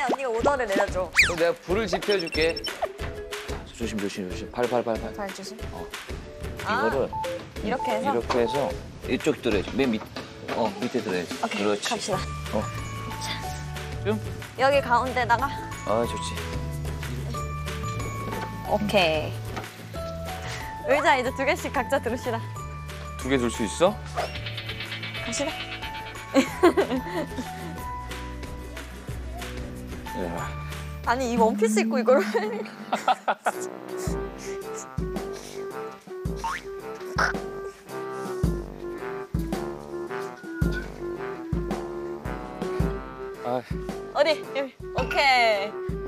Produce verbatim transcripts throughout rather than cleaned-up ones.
언니가 오더를 내려줘. 그럼 내가 불을 지펴줄게. 조심 조심 조심. 발 발 발 발. 발 조심. 어. 아, 이거를 이렇게 해서? 이렇게 해서 이쪽 들어야지. 맨 밑. 어 밑에 들어야지. 오케이, 그렇지. 갑시다. 어. 좀? 여기 가운데다가. 아 좋지. 오케이. 의자 이제 두 개씩 각자 들읍시다. 두 개 들 수 있어? 갑시다. 야. 아니 이 원피스 입고 이걸 아. 어디? 여기. 오케이.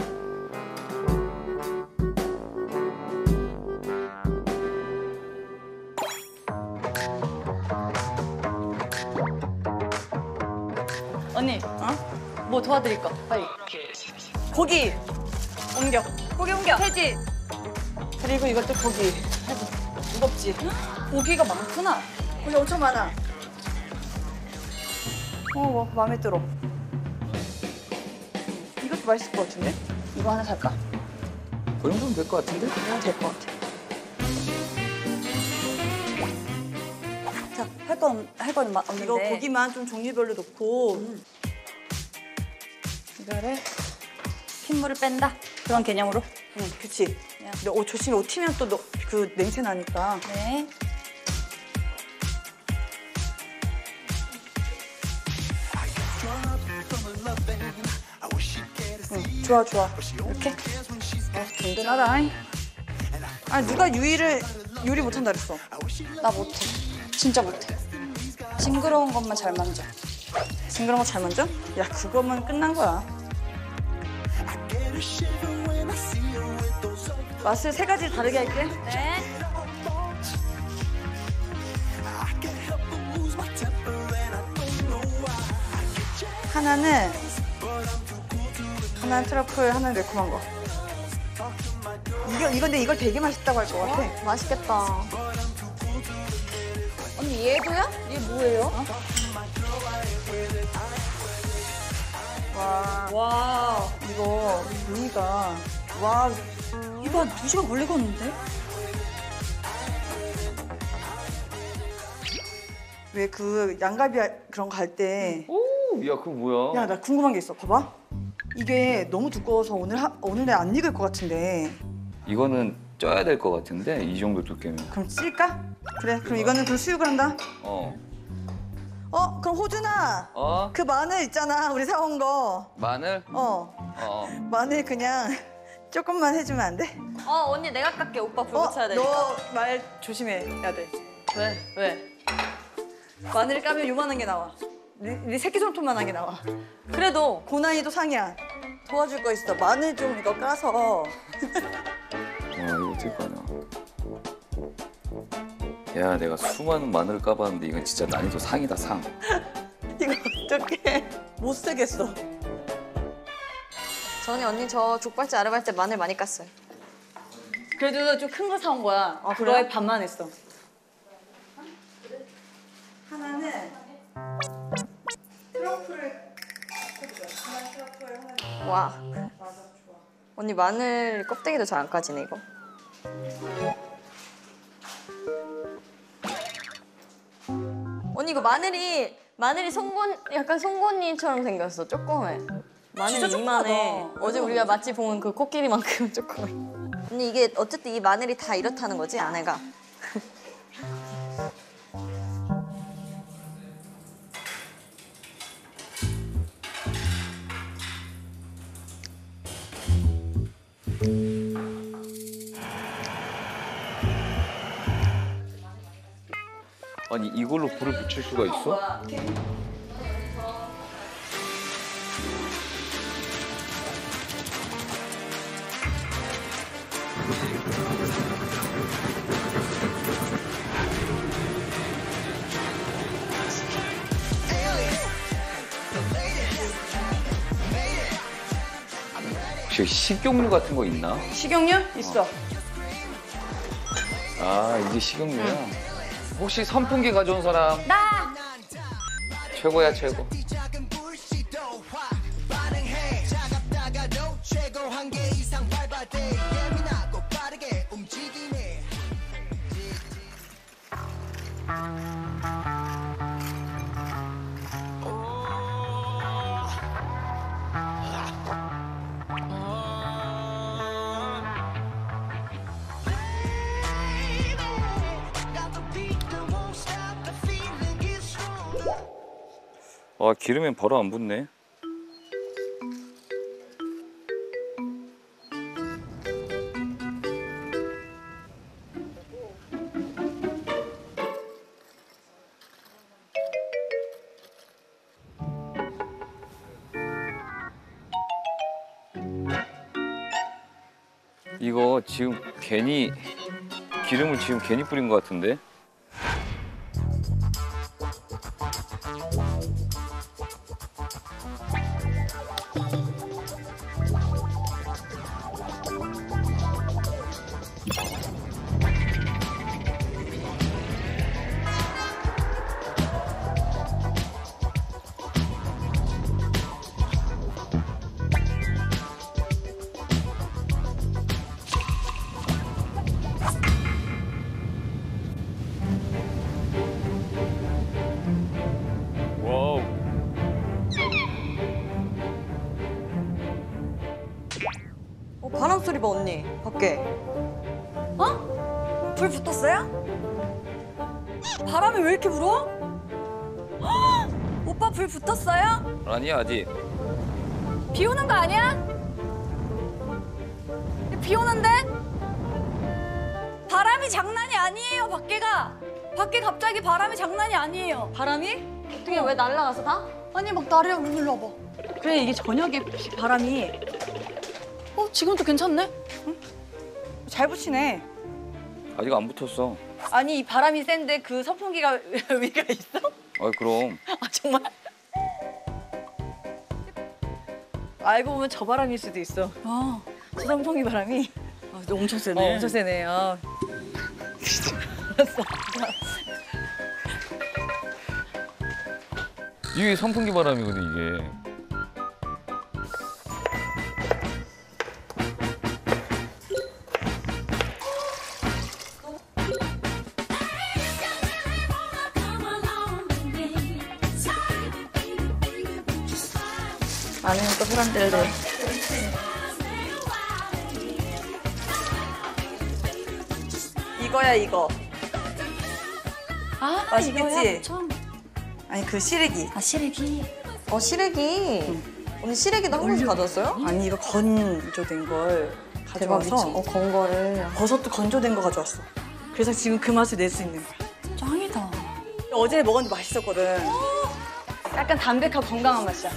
언니, 어? 뭐 도와드릴 거, 빨리. 고기 옮겨. 고기 옮겨. 해지. 그리고 이것도 고기. 해지. 무겁지? 고기가 많구나. 고기 엄청 많아. 어, 뭐 마음에 들어. 이것도 맛있을 것 같은데? 이거 하나 살까? 그 정도면 될 것 같은데? 이거 될 것 같아. 자, 할 건, 할 거는 마, 없는데. 이거 고기만 좀 종류별로 넣고 음. 이거를 핏물을 뺀다. 그런 개념으로. 응, 그치. 근데 어, 조심히 옷 튀면 또 그 냄새 나니까. 네. 응, 좋아, 좋아. 이렇게. 어, 든든하다. 아, 누가 유이를 요리 못한다 그랬어? 나 못해. 진짜 못해. 징그러운 것만 잘 만져. 징그러운 거 잘 만져? 야, 그거면 끝난 거야. 맛을 세 가지 다르게 할게. 네. 하나는 하나는 트러플, 하나는 매콤한 거. 이거 이건데 이걸 되게 맛있다고 할 것 같아. 맛있겠다. 언니 얘도야? 얘 뭐예요? 어? 와, 와, 이거 루이가 와, 이거 한 두 시간 걸리겠는데? 왜 그 양갈비 그런 거 할 때. 오, 야 그거 뭐야? 야, 나 궁금한 게 있어. 봐봐. 이게 너무 두꺼워서 오늘 하, 오늘에 안 익을 것 같은데. 이거는 쪄야 될 것 같은데 이 정도 두께면. 그럼 찔까? 그래. 그럼 이거는 그럼 수육을 한다. 어. 어, 그럼 호준아. 어? 그 마늘 있잖아. 우리 사온 거. 마늘? 어. 어. 마늘 그냥 조금만 해주면 안 돼? 어 언니 내가 깎게. 오빠 불 어, 붙여야 되니까. 너 말 조심해야 돼. 왜? 왜? 마늘 까면 요만한 게 나와. 네, 네 새끼손톱만한 게 나와. 그래도 고난이도 상이야. 도와줄 거 있어. 마늘 좀 이거 까서. 와 이거 어떻게 까냐? 야 내가 수많은 마늘을 까봤는데 이건 진짜 난이도 상이다 상. 이거 어떡해. 못 쓰겠어. 전에 언니 저 족발집 아르바이트 때 마늘 많이 깠어요. 그래도 좀 큰 거 사온 거야. 아, 그거에 그래요? 반만 했어. 하나는 트러플을 하나는 트러플, 하나는 와. 맞아, 좋아. 언니 마늘 껍데기도 잘 안 까지네 이거. 언니 이거 마늘이 마늘이 송곳 약간 송곳니처럼 생겼어. 조그매. 마늘이 진짜 이만해. 조그마다. 어제 우리가 맛집 본 그 코끼리만큼 조그매. 언니 이게 어쨌든 이 마늘이 다 이렇다는 거지 안에가. 아니 이걸로 불을 붙일 수가 있어? 혹시 식용유 같은 거 있나? 식용유? 있어. 아 이게 식용유야? 혹시 선풍기 가져온 사람? 나. 최고야 최고. 아 기름엔 바로 안 붙네. 이거 지금 괜히 기름을 지금 괜히 뿌린 것 같은데? 와우. 어, 바람 소리 봐 언니. 밖에. 어? 불 붙었어요? 바람이 왜 이렇게 불어? 헉! 오빠 불 붙었어요? 아니 아직. 비 오는 거 아니야? 비 오는데? 바람이 장난이 아니에요, 밖에가. 밖에 갑자기 바람이 장난이 아니에요. 바람이? 어떻게 왜 날아가서 다? 아니, 막 나래야, 일로 와봐. 그래, 이게 저녁에 비- 바람이. 어, 지금도 괜찮네? 잘 붙이네. 아직 안 붙었어. 아니, 이 바람이 센데 그 선풍기가 위가 있어? 아 그럼. 아, 정말? 알고 보면 저 바람일 수도 있어. 아, 저 선풍기 바람이. 아, 근데 엄청 세네. 어, 엄청 세네. 아. 알았어. 이게 선풍기 바람이거든 이게. 나는 또 사람들을. 이거야 이거. 아, 맛있겠지? 이거야, 처음. 아니 그 시래기. 아, 시래기. 어 시래기. 언니 시래기도 한국에서 가져왔어요? 아니 이거 건조된 걸 대박 미쳐. 가져와서 어 건거를. 버섯도 건조된 거 가져왔어. 그래서 지금 그 맛을 낼 수 있는 거야. 짱이다. 어제 먹었는데 맛있었거든. 약간 담백하고 건강한 맛이야.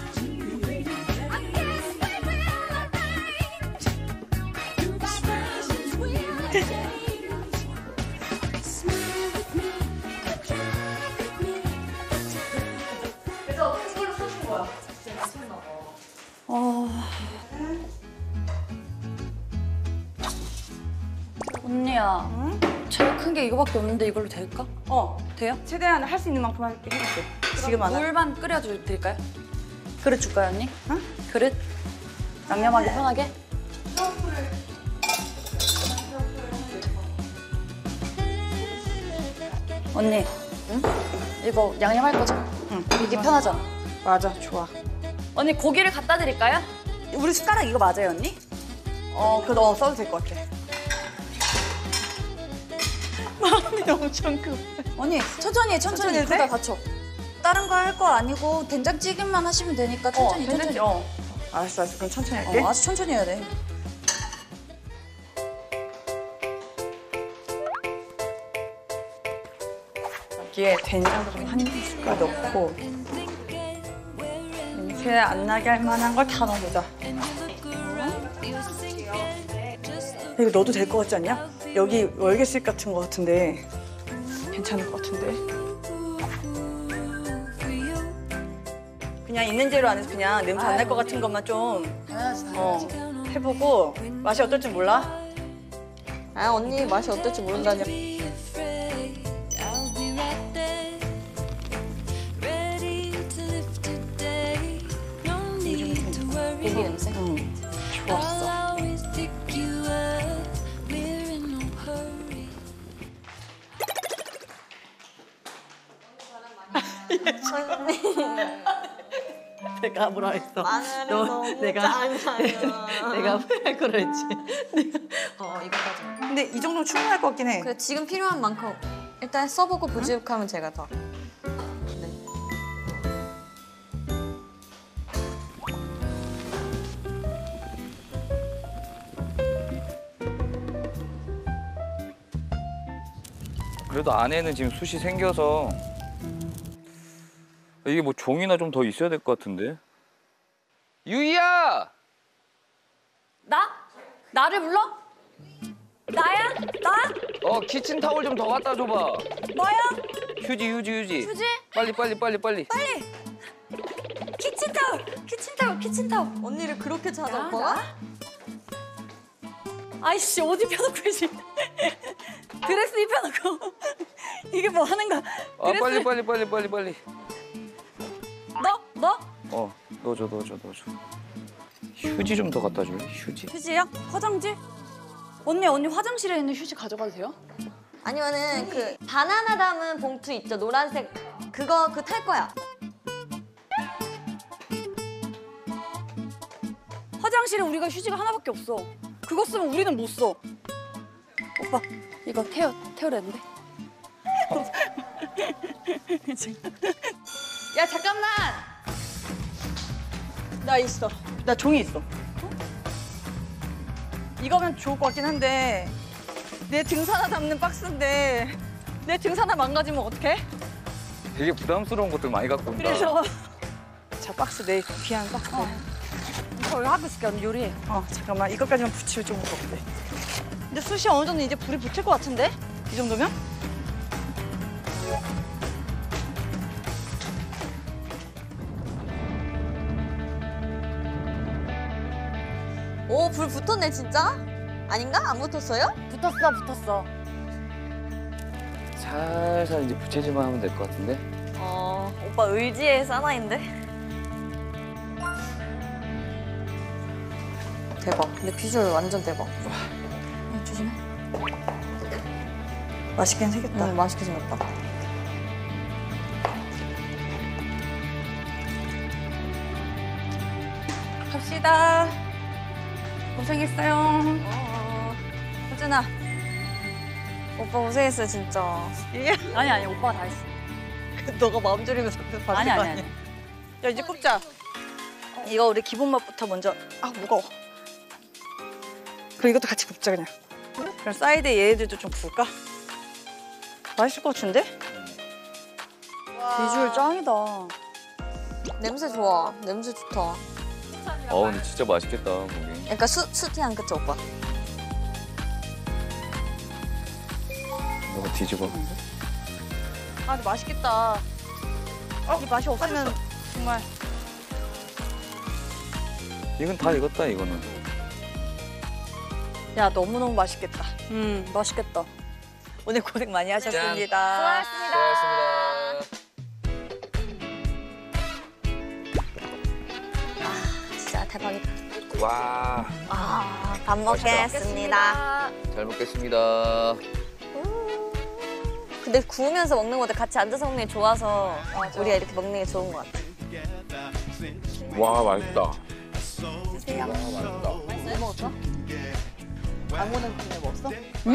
언니야, 응? 제일 큰 게 이거밖에 없는데 이걸로 될까? 어, 돼요? 최대한 할 수 있는 만큼 할게 해줄게. 지금 안 할. 물만 끓여줄 드릴까요? 그릇 줄까요, 언니? 응? 그릇? 양념하기 편하게? 언니, 응? 이거 양념할 거죠? 응. 이게 편하잖아. 맞아, 좋아. 언니, 고기를 갖다 드릴까요? 우리 숟가락 이거 맞아요, 언니? 어, 그거 어, 써도 될 것 같아. 마음이 엄청 급. 언니, 천천히 해, 천천히. 천천히 해도 그러다 돼? 다쳐. 다른 거 할 거 아니고 된장찌개만 하시면 되니까 천천히, 어, 천천히. 어. 알았어, 알았어. 그럼 천천히 할게. 어, 아주 천천히 해야 돼. 여기에 된장도 좀 한 숟갈 넣고 냄새 안 나게 할 만한 걸 다 넣어보자. 이거 넣어도 될 것 같지 않냐? 여기 월계식 같은 거 같은데 괜찮을 것 같은데. 그냥 있는 재료 안에서 그냥 냄새 안 날 것 같은 것만 좀 어, 해보고 맛이 어떨지 몰라? 아 언니 맛이 어떨지 모른다뇨. 고기 냄새? 응, 좋았어. 내가 뭐라 했어? 마늘이 너, 너무 내가- 짜잖아. 내가 후회할 거라 했지. 어 이거까지. 근데 이 정도면 충분할 것 같긴 해. 그래 지금 필요한 만큼 일단 써보고 부족하면 제가 더. 네. 그래도 안에는 지금 숯이 생겨서 이게 뭐 종이나 좀 더 있어야 될 것 같은데. 유이야! 나? 나를 불러? 나야? 나? 어 키친타올 좀 더 갖다 줘봐. 뭐야? 휴지 휴지 휴지. 휴지? 빨리 빨리 빨리 빨리. 빨리! 키친타올! 키친타올! 키친타올! 언니를 그렇게 찾아 나? 오빠가? 나? 아이씨 어디 펴놓고 계시 드레스 입혀놓고 이게 뭐 하는 거야? 아 드레스 빨리 빨리 빨리 빨리 빨리. 너? 너? 어 넣어줘 넣어줘 넣어줘. 휴지 좀 더 갖다 줄래? 휴지. 휴지야? 화장지? 언니 언니 화장실에 있는 휴지 가져가도 돼요? 아니면은 그 바나나 담은 봉투 있죠? 노란색 그거 그 탈 거야. 화장실에 우리가 휴지가 하나밖에 없어. 그거 쓰면 우리는 못 써. 오빠 이거 태워 태우랬는데. 야 잠깐만. 나 있어. 나 종이 있어. 이거면 좋을 것 같긴 한데 내 등산 하나 담는 박스인데 내 등산 하나 망가지면 어떡해? 되게 부담스러운 것들 많이 갖고 온다. 그래서 자 박스 내 귀한 박스. 어. 이거 하고 있을게 언니 요리해. 어 잠깐만 이것까지만 붙이면 좀 무겁대. 근데 숯이 어느 정도 이제 불이 붙을 것 같은데? 이 정도면? 오 불 붙었네 진짜? 아닌가? 안 붙었어요? 붙었어 붙었어. 살살 이제 부채질만 하면 될 것 같은데. 어 오빠 의지의 사나이인데. 대박. 근데 비주얼 완전 대박. 응, 조심해. 맛있긴 생겼다. 응 맛있게 생겼다. 갑시다. 고생했어요. 어, 호준아. 오빠 고생했어 진짜. 이게 아니 아니 오빠가 다 했어. 너가 마음 졸이면서 받는 아니 거 아니 아니야? 아니. 야 이제 굽자. 이거 우리 기본 맛부터 먼저. 아 무거워. 그럼 이것도 같이 굽자 그냥. 그럼 사이드에 얘네들도 좀 구울까? 맛있을 것 같은데? 비주얼 짱이다. 냄새 좋아. 냄새 좋다. 어 근데 진짜 맛있겠다 고기. 그러니까 수, 수티향 그쵸 오빠? 너가 뒤집어. 아 근데 맛있겠다. 이 맛이 없으면 정말. 이건 다 익었다 이거는. 야 너무너무 맛있겠다. 음 맛있겠다. 오늘 고생 많이 하셨습니다. 수고하셨습니다. 진짜 대박이다. 와, 아, 밥 먹겠습니다. 잘 먹겠습니다. 근데 구우면서 먹는 것보다 같이 앉아서 먹는 게 좋아서 우리가 이렇게 먹는 게 좋은 것 같아. 와, 맛있다. 드세요. 맛있다. 뭐 먹었어? 아무런 국물 먹었어?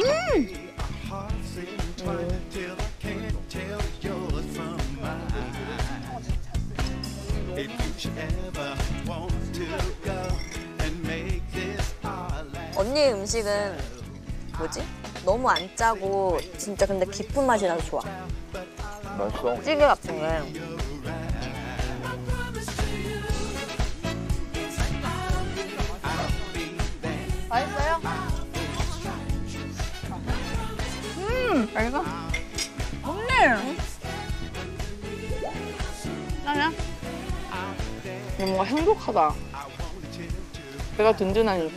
언니의 음식은 뭐지? 너무 안 짜고 진짜 근데 깊은 맛이 나서 좋아. 맛있어. 찌개 같은 게. 맛있어요? 음 맛있어? 없네. 나냐? 뭔가 행복하다. 배가 든든하니까.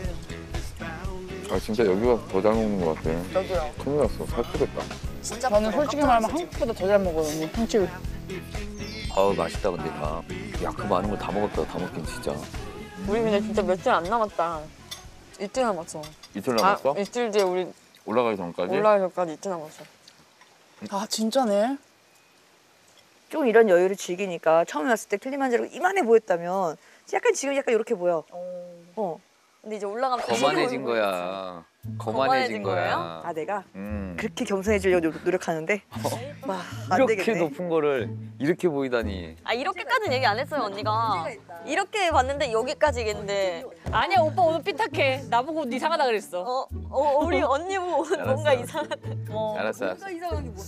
아 진짜 여기가 더 잘 먹는 것 같아. 저도요. 큰일 났어. 살 찌겠다. 진짜 저는 솔직히 말하면 한국보다 더 잘 먹어요. 한집. 아우 맛있다 근데 다. 야, 그 많은 걸 다 먹었다. 다 먹긴 진짜. 우리 근데 진짜 며칠 안 남았다. 이틀 남았어. 이틀 남았어? 아, 이틀 뒤에 우리 올라가기 전까지? 올라가기 전까지 이틀 남았어. 아 진짜네. 좀 이런 여유를 즐기니까 처음에 왔을 때 킬리만자로가 이만해 보였다면 약간 지금 약간 이렇게 보여. 어. 근데 이제 올라가면 또 거만해진 보이고 거야. 거만해진 거만해진 거예요? 거야. 아 내가 음. 그렇게 겸손해지려고 노- 노력하는데 와, 안 이렇게 되겠네. 높은 거를 이렇게 보이다니. 아 이렇게까지는 얘기 안 했어요 언니가. 이렇게 봤는데 여기까지겠는데. 아니야 오빠 오늘 삐딱해. 나보고 옷 이상하다 그랬어. 어, 어 우리 언니 보고 뭔가 알았어. 이상하다. 어. 알았어, 알았어. 이상한 게 뭐?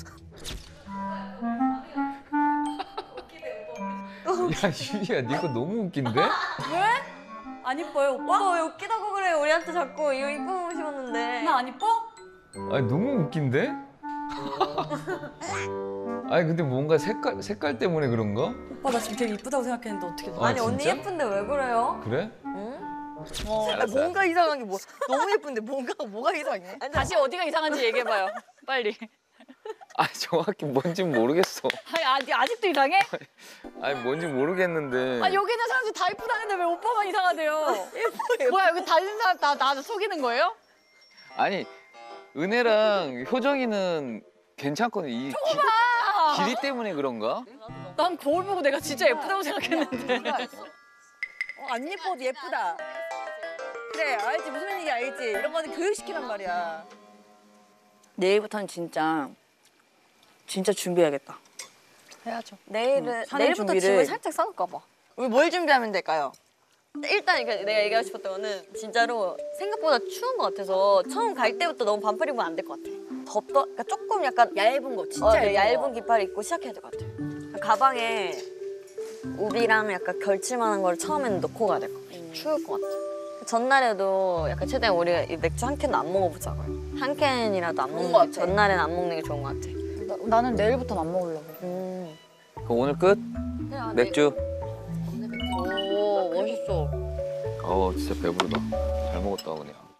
야, 유리야, 네 거 너무 웃긴데? 안 이뻐요 오빠? 오빠 왜 웃기다고 그래? 우리한테 자꾸 이거 이쁜 옷 입었는데. 나 안 이뻐? 아니, 너무 웃긴데? 아니, 근데 뭔가 색깔, 색깔 때문에 그런가? 오빠 나 지금 되게 이쁘다고 생각했는데 어떻게 아, 아니 언니 진짜? 예쁜데 왜 그래요? 그래? 응? 아, 알았어. 뭔가 이상한 게 뭐? 너무 예쁜데 뭔가 뭐가 이상해? 다시 어디가 이상한지 얘기해봐요. 빨리. 아, 정확히 뭔진 모르겠어. 아니 아직, 아직도 이상해? 아니, 뭔지 모르겠는데. 아 여기 있는 사람들 다 이쁘다는데 왜 오빠만 이상하대요? 뭐야 여기 다니는 사람 다 나 속이는 거예요? 아니, 은혜랑 효정이는 괜찮거든. 이 기, 길이 때문에 그런가? 난 거울 보고 내가 진짜 예쁘다고 생각했는데. 어, 안 예뻐도 예쁘다. 그래 알지 무슨 얘기 알지. 이런 거는 교육시키란 말이야. 내일부터는 진짜 진짜 준비해야겠다. 해야죠. 내일은 사는 내일부터 준비를- 짐을 살짝 싸놓을까 봐. 우리 뭘 준비하면 될까요? 일단 이렇게 내가 얘기하고 싶었던 거는 진짜로 생각보다 추운 것 같아서 처음 갈 때부터 너무 반팔 입으면 안 될 것 같아. 덥더, 그러니까 조금 약간 얇은 거 진짜 어, 얇은, 얇은 깃발 입고 시작해야 될 것 같아. 가방에 우비랑 약간 걸칠만한 걸 처음에는 넣고 가야 될 것 같아. 추울 것 같아. 전날에도 약간 최대한 우리가 이 맥주 한 캔도 안 먹어보자고요. 한 캔이라도 안 먹는 것 게 같아. 전날엔 안 먹는 게 좋은 것 같아. 나는 내일부터는 안 먹으려고. 음. 그럼 오늘 끝? 맥주? 오 멋있어. 어, 진짜 배부르다. 잘 먹었다, 은혜야.